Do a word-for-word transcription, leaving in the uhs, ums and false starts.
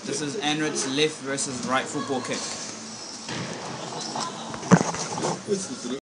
This is Anrit's left versus right football kick.